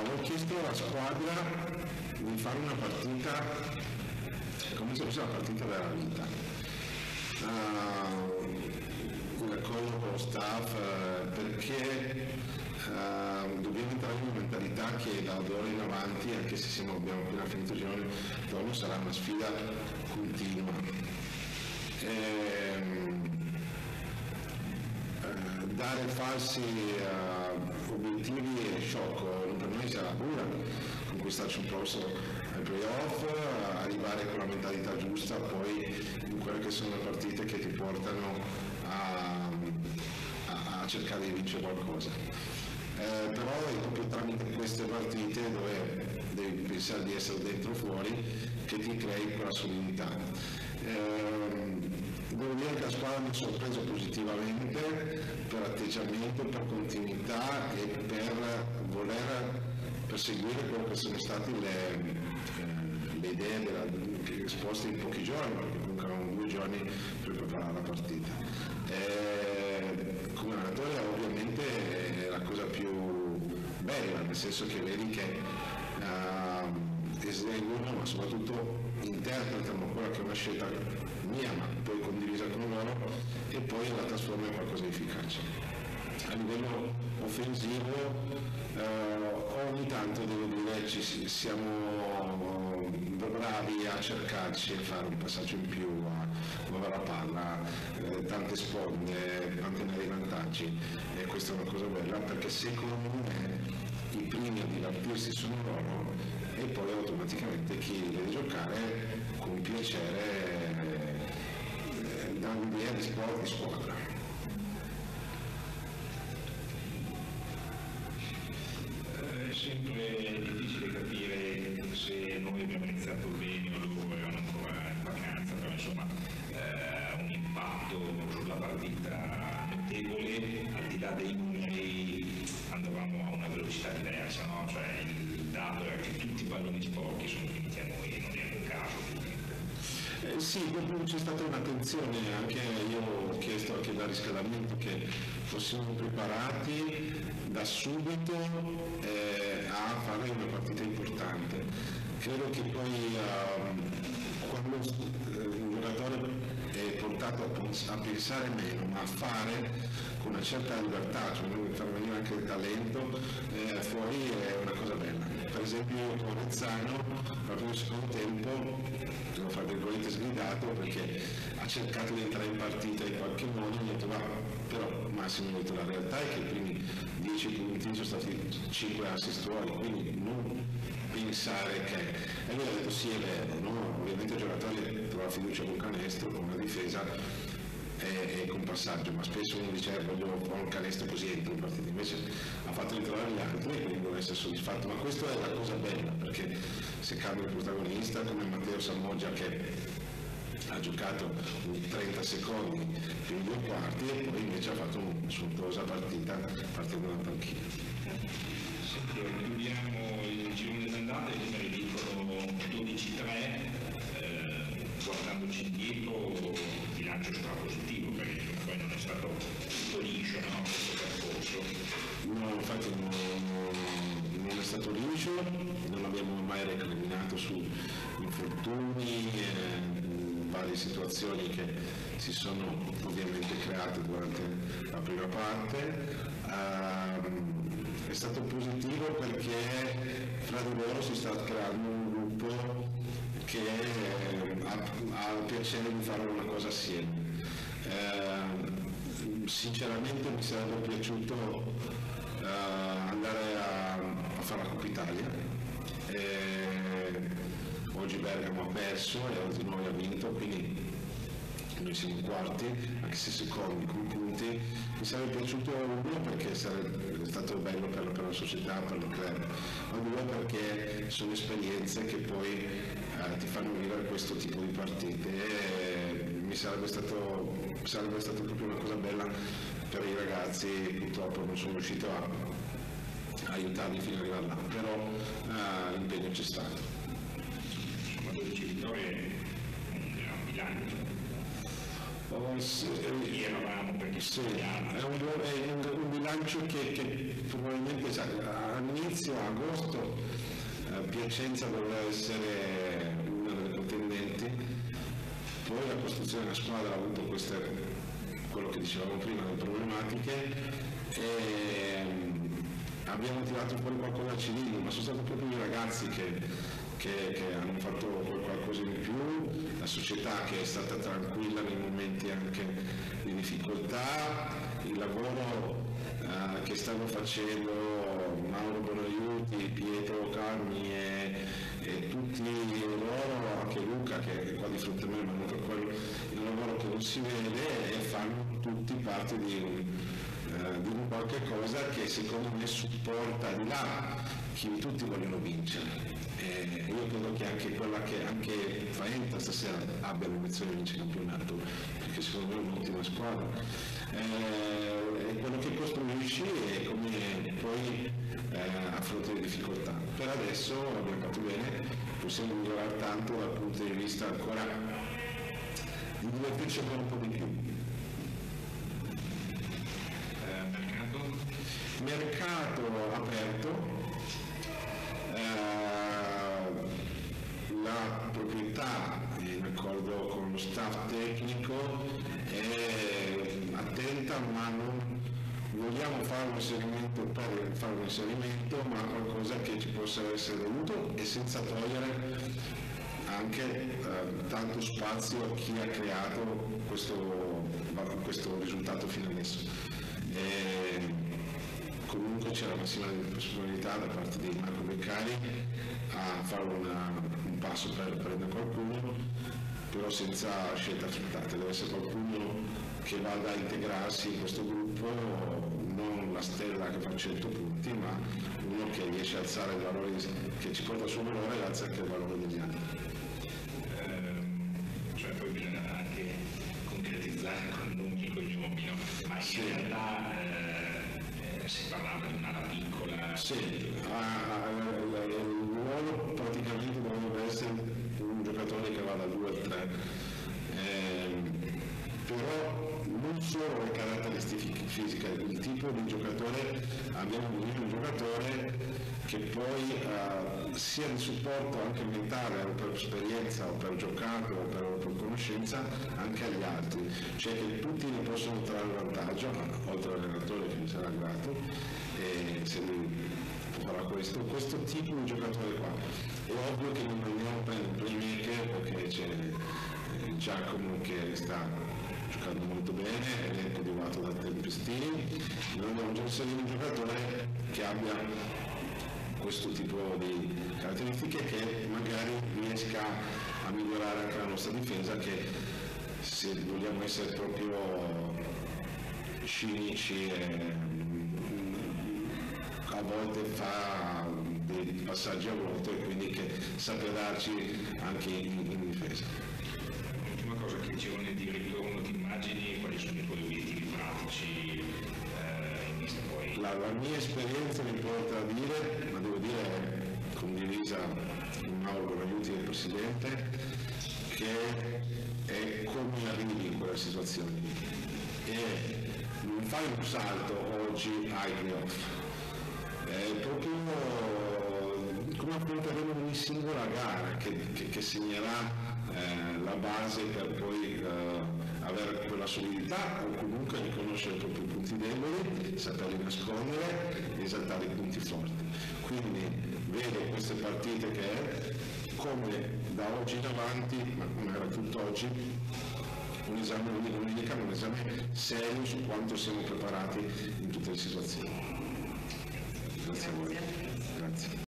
ho chiesto alla squadra di fare una partita come se fosse la partita della vita. Un accordo con lo staff perché dobbiamo entrare in una mentalità che da ora in avanti, anche se abbiamo appena finito il girone d'oro, sarà una sfida continua. Dare falsi obiettivi è sciocco, per noi sarà dura conquistarci un posto ai playoff, arrivare con la mentalità giusta poi in quelle che sono le partite che ti portano a cercare di vincere qualcosa. Però è proprio tramite queste partite dove devi pensare di essere dentro o fuori che ti crei quella solidità. Devo dire che la squadra mi ha sorpreso positivamente per atteggiamento, per continuità e per voler perseguire quello che sono state le idee esposte in pochi giorni, perché comunque avevamo 2 giorni per preparare la partita. Come allenatore ovviamente è la cosa più bella, nel senso che vedi che eseguono, ma soprattutto interpretano quella che è una scelta mia, ma poi condivisa con loro, e poi la trasformano in qualcosa di efficace. A livello offensivo ogni tanto devo dire siamo bravi a cercarci e fare un passaggio in più, a muovere la palla, tante sponde, mantenere i vantaggi, e questa è una cosa bella perché secondo me i primi a divertirsi sono loro e poi automaticamente chi deve giocare con piacere dà un'idea di sport di squadra. È sempre difficile capire se noi abbiamo iniziato bene o loro erano ancora in vacanza, però insomma un impatto sulla partita notevole, al di là dei numeri andavamo a una velocità diversa, no? Cioè il dato era che tutti i palloni sporchi sono finiti a noi e non è un caso. Sì, proprio c'è stata un'attenzione, anche io ho chiesto anche dal riscaldamento che fossimo preparati da subito a fare una partita importante. Credo che poi quando un giocatore è portato a pensare meno, ma a fare con una certa libertà, cioè far venire anche il talento fuori è una cosa bella. Per esempio io con Rezzano, proprio nel secondo tempo, devo fare virgolette sgridato perché ha cercato di entrare in partita in qualche modo, mi ha detto però Massimo ha detto la realtà è che i primi 10 punti sono stati 5 assist tuoi, quindi non pensare che... E lui ha detto sì è vero, no? Ovviamente il giocatore trova fiducia con canestro, con una difesa e con passaggio, ma spesso uno dice voglio fare un canestro così entro in partita, invece ha fatto entrare gli altri e quindi deve essere soddisfatto, ma questa è la cosa bella perché se cambia il protagonista come Matteo Samoggia che ha giocato 30 secondi più 2 quarti e poi invece ha fatto una sontuosa partita partendo dalla panchina. Senti, chiudiamo il girone d'andata e come dicono 12-3, guardandoci indietro il bilancio sarà positivo perché poi non è stato tutto liscio, no, questo percorso. No, infatti non è stato liscio, non abbiamo mai recriminato su infortuni, varie situazioni che si sono ovviamente create durante la prima parte. È stato positivo perché fra di loro si sta creando un gruppo che ha il piacere di fare una cosa assieme. Sinceramente mi sarebbe piaciuto andare a fare la Coppa Italia. Oggi Bergamo ha perso e oggi noi ha vinto, quindi noi siamo quarti, anche se secondi con punti. Mi sarebbe piaciuto uno perché sarebbe stato bello per la società, per il club, ma due perché sono esperienze che poi ti fanno vivere questo tipo di partite e mi sarebbe stato proprio una cosa bella per i ragazzi. Purtroppo non sono riuscito a aiutarli fino ad arrivare là, però l'impegno c'è stato. Insomma 12 vittorie, un gran bilancio. eravamo per chi sì, è un bilancio che probabilmente all'inizio, a agosto, Piacenza doveva essere una delle contendenti, poi la costruzione della squadra ha avuto quello che dicevamo prima, le problematiche, e abbiamo tirato fuori qualcosa al cilindro, ma sono stati proprio i ragazzi che hanno fatto qualcosa in più, la società che è stata tranquilla nei momenti anche di difficoltà, il lavoro che stanno facendo Mauro Bonaiuti, Pietro Carmi e tutti loro, anche Luca che è qua di fronte a me, ma non per quello, il lavoro che non si vede, e fanno tutti parte di un qualche cosa che secondo me supporta di là chi tutti vogliono vincere. Io credo che anche quella che anche Faenta stasera abbia l'ambizione di vincere il campionato, perché secondo me è un'ottima squadra. Quello che costruisci e come poi affronti le difficoltà. Per adesso abbiamo fatto bene, possiamo migliorare tanto dal punto di vista ancora di divertirci ancora un po' di più. Mercato aperto, la proprietà in accordo con lo staff tecnico è attenta, ma non vogliamo fare un inserimento per fare un inserimento, ma qualcosa che ci possa essere dovuto e senza togliere anche tanto spazio a chi ha creato questo risultato fino adesso. Comunque c'è la massima possibilità da parte di Marco Beccari a fare un passo per prendere qualcuno, però senza scelta affrettata. Deve essere qualcuno che vada a integrarsi in questo gruppo, non la stella che fa 100 punti, ma uno che riesce a alzare il valore, che ci porta il suo valore e alza anche il valore degli altri. Cioè poi bisogna anche concretizzare con nomi e cognomi, no? Ma in realtà si parlava di un'ala piccola. Sì, il ruolo praticamente dovrebbe essere un giocatore che va da 2 a 3, però non solo le caratteristiche fisiche, il tipo di giocatore, abbiamo bisogno di un giocatore che poi sia di supporto anche mentale o per esperienza o per giocato o per conoscenza anche agli altri, cioè che tutti ne possono trarre vantaggio, oltre all'allenatore che mi sarà grato, e se lui farà questo tipo di giocatore qua. È ovvio che non andiamo per il playmaker perché c'è Giacomo che sta giocando molto bene, è motivato da tempestini, noi abbiamo già inserito un giocatore che abbia questo tipo di caratteristiche, che magari riesca a migliorare anche la nostra difesa, che se vogliamo essere proprio cinici a volte fa dei passaggi a vuoto, e quindi che sappia darci anche in difesa. L'ultima cosa, che girone di ritorno ti immagini, quali sono i tuoi obiettivi pratici in vista poi? La mia esperienza mi porta a dire, ma devo dire è condivisa con Mauro Bonaiuti, il presidente, che è come arrivi in quella situazione e non fai un salto oggi ai playoff, è proprio come affronteremo ogni singola gara che segnerà la base per poi avere quella solidità, o comunque riconoscere i propri punti deboli, saperli nascondere, esaltare i punti forti. Quindi vedo queste partite che è come da oggi in avanti, ma come era tutto oggi, un esame di domenica, un esame serio su quanto siamo preparati in tutte le situazioni. Grazie a voi. Grazie.